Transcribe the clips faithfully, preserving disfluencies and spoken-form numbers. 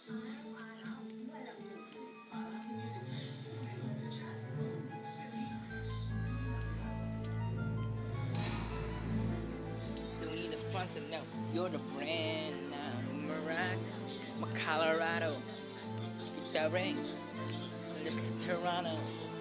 Don't need a sponsor, no. You're the brand now. Morocco, my Colorado, the ring, this is Toronto.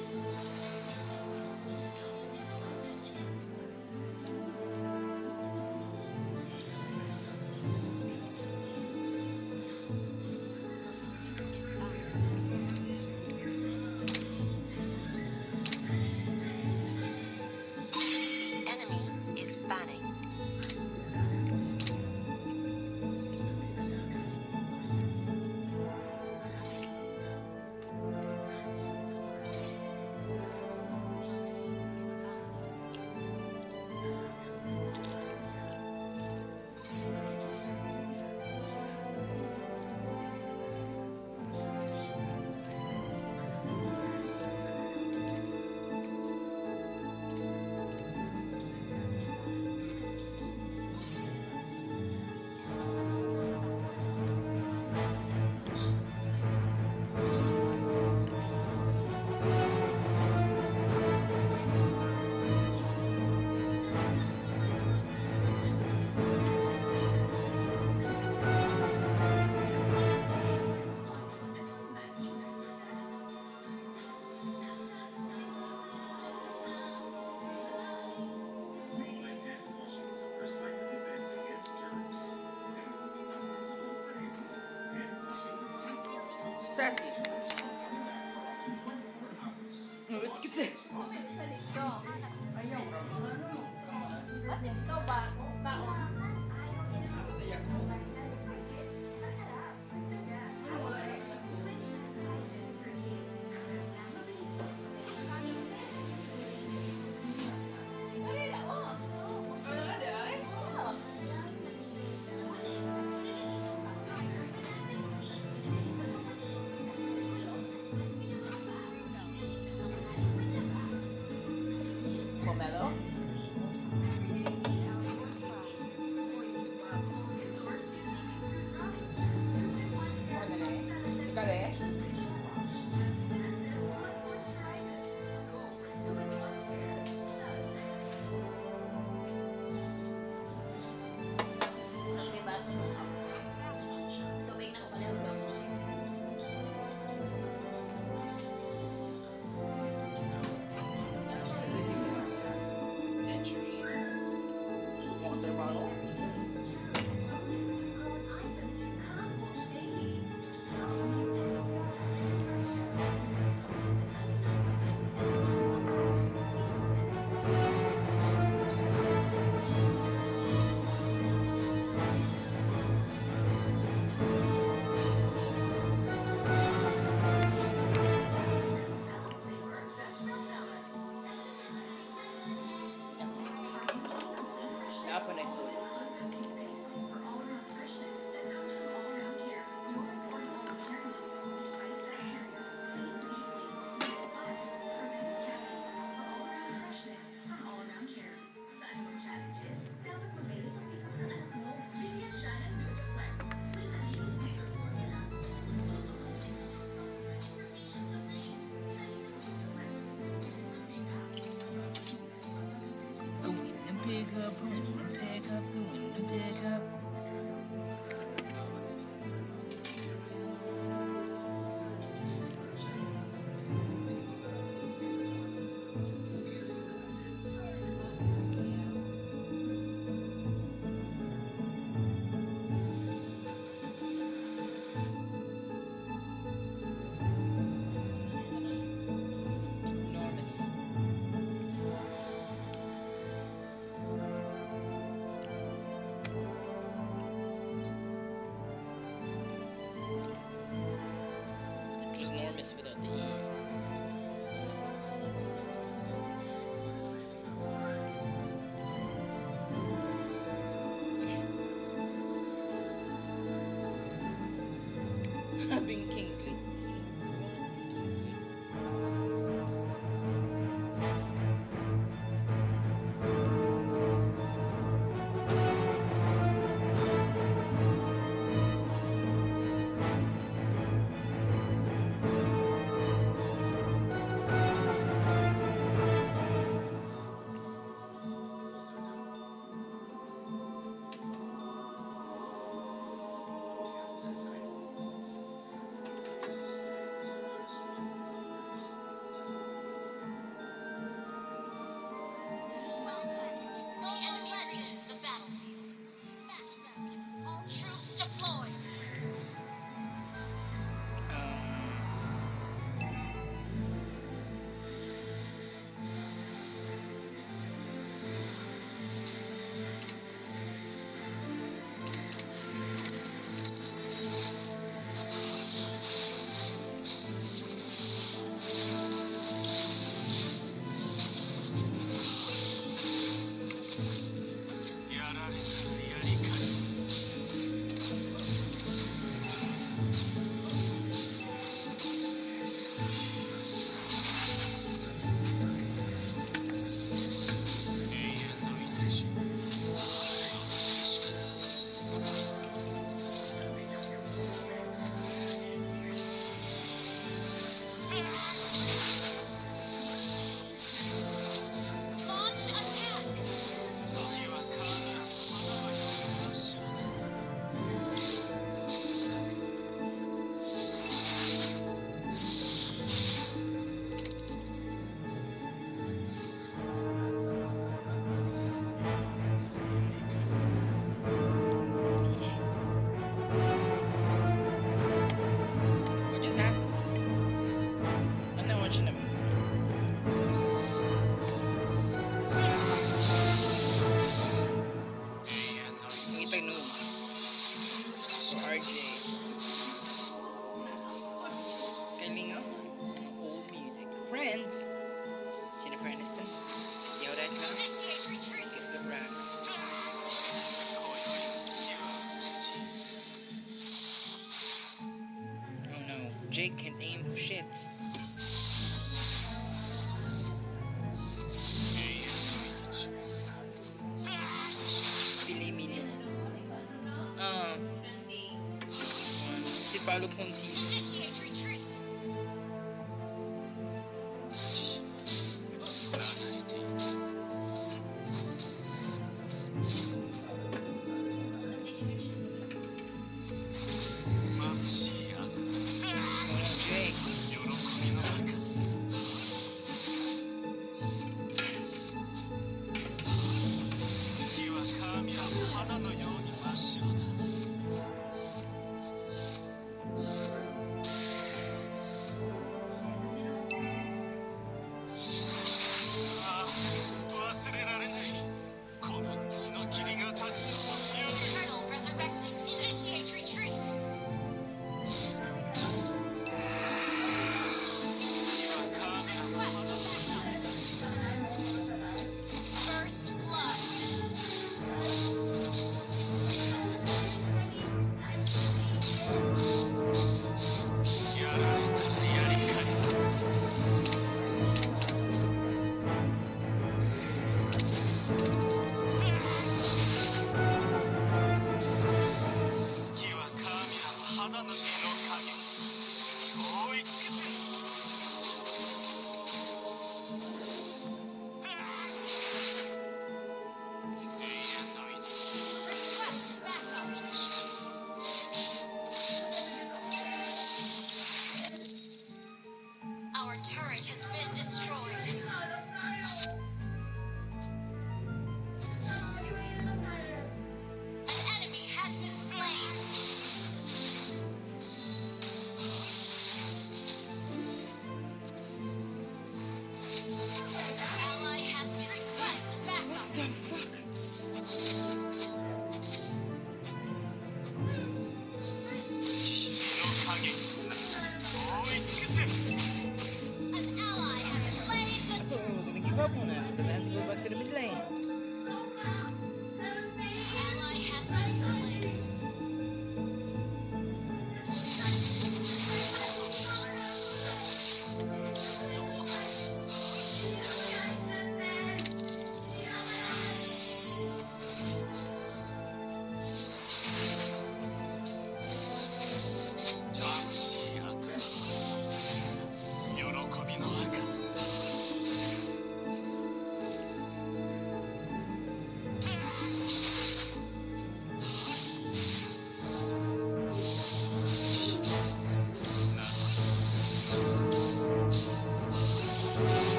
Sassy. No, let's get it. Kasi so ba kung kaon. Pomelo. Pick up, pick up, going to pick up. Without the E. Being Kingsley. Jake can't aim for shit. Filet mignon. Ah. C'est pas le Ponty. Initiate retreat.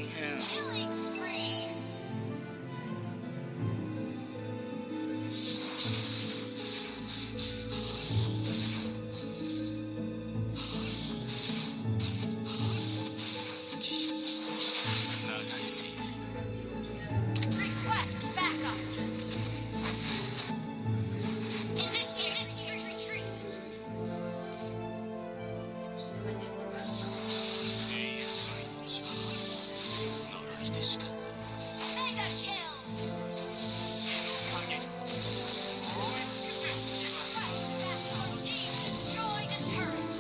him. Killing spree. Request backup. Initiate retreat. Mega kill. Our team destroyed a turret.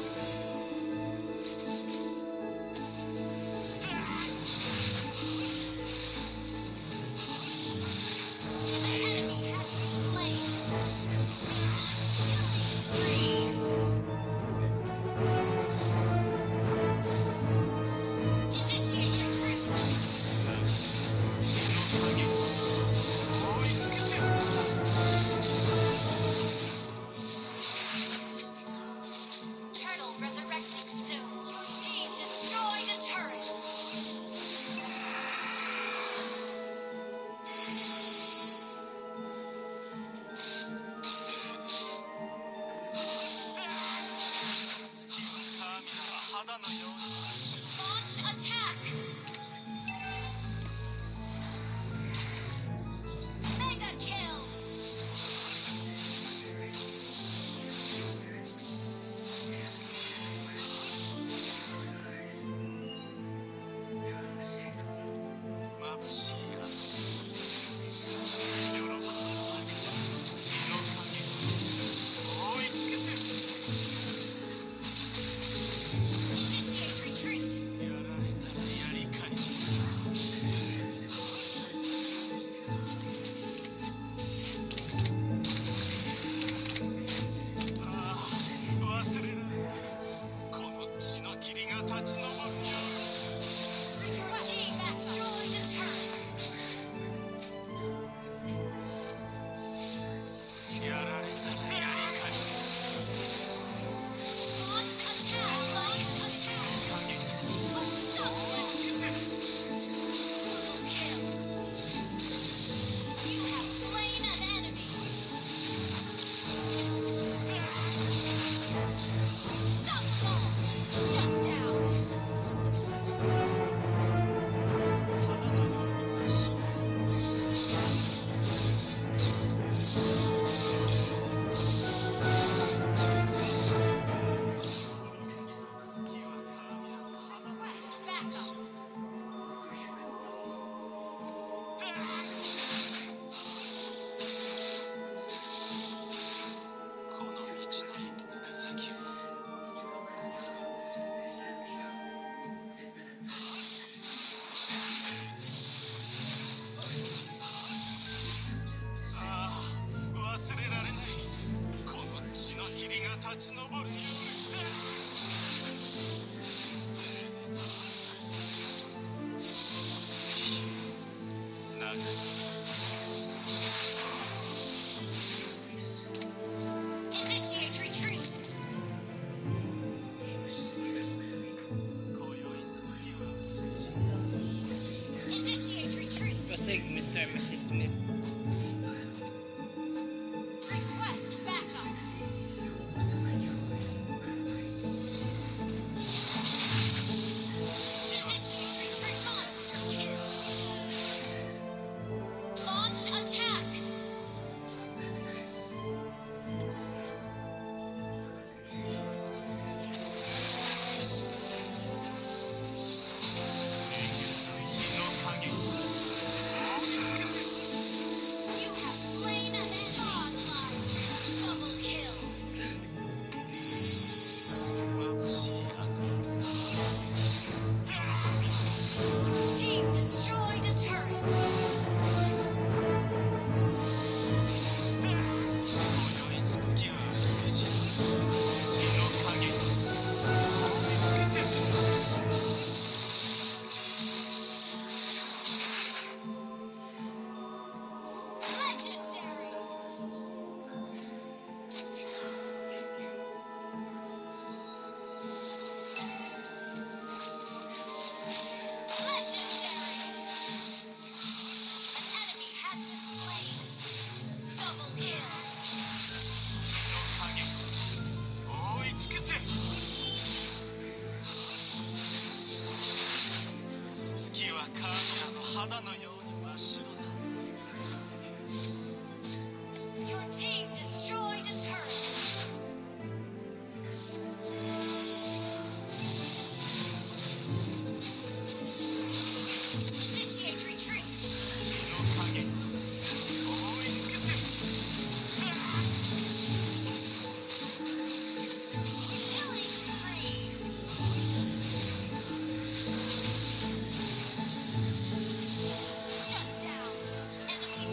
The enemy has been slain. Killing spree. Initiate retreat. Turtle resurrecting soon. Your team destroyed a turret. Launch attack. Mega kill. Initiate retreat. Your team destroyed a turret. Launch attack. Launch attack. Unstoppable. Double kill. You have slain an enemy. Unstoppable. Shut down. Request backup. Initiate retreat. Initiate retreat. Proceed, Mister and Missus Smith. Request backup. Initiate retreat. Monster kill. Launch attack. You Your team destroyed a turret. Initiate retreat. Killing spree. Shut down. Enemy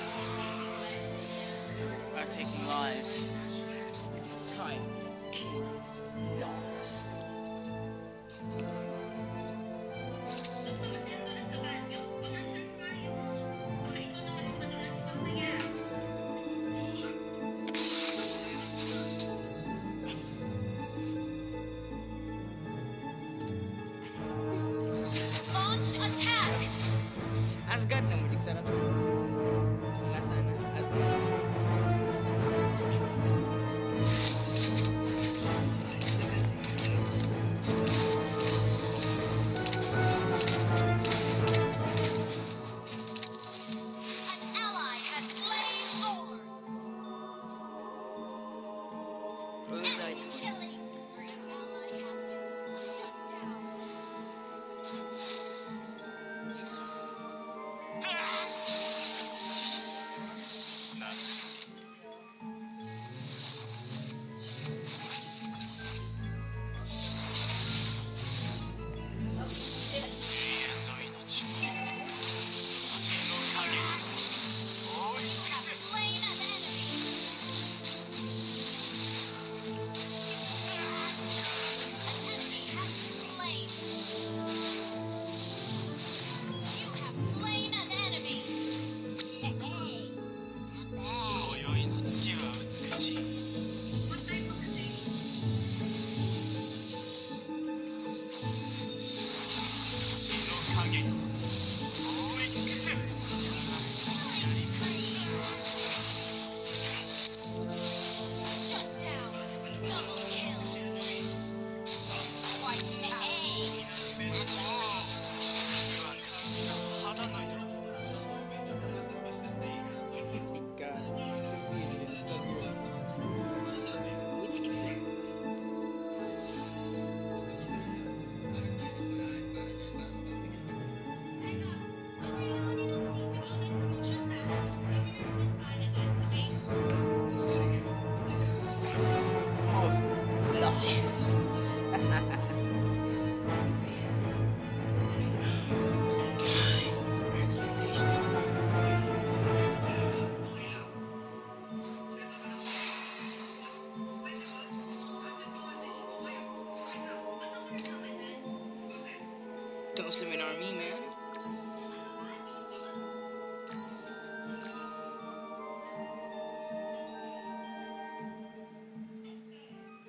double. Are taking lives. It's time. Kill dogs. Launch attack. Asgard na mo sarap. Wala sana. Asgard. An ally has slain Thor. Bullseye. Enemy killing spree. An ally has been shut down. You have slain an enemy. An enemy has been slain. You have slain an enemy. Hey, not bad. Killing spree. Shut down. Double kill. Quite hey, not bad. God. Cecilion is so good. Which kids? Oh, life. My expectations are don't seminar me, man.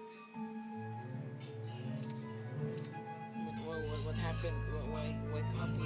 What, what, what happened? Why, why, why